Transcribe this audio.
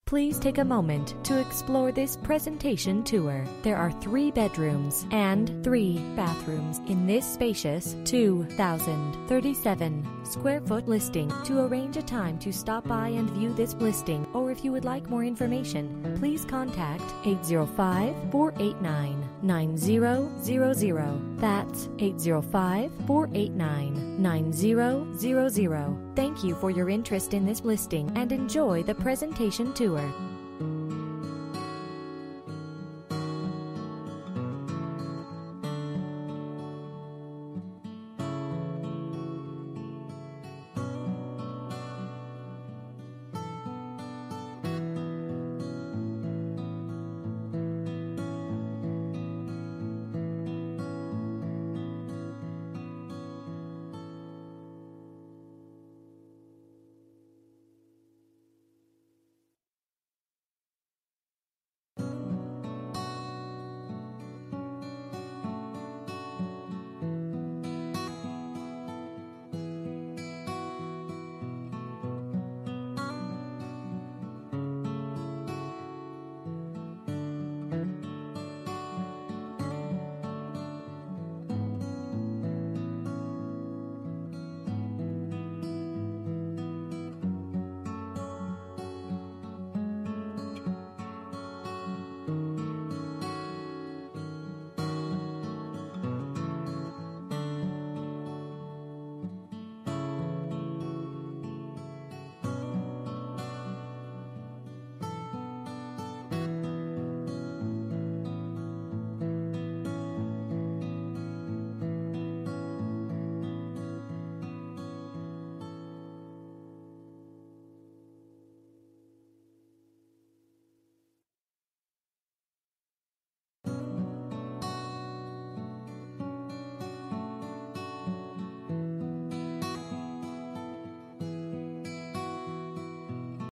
Please take a moment to explore this presentation tour. There are 3 bedrooms and 3 bathrooms in this spacious 2,037 square foot listing. To arrange a time to stop by and view this listing, or if you would like more information, please contact 805-489-9000. That's 805-489-9000. Thank you for your interest in this listing and enjoy the presentation tour.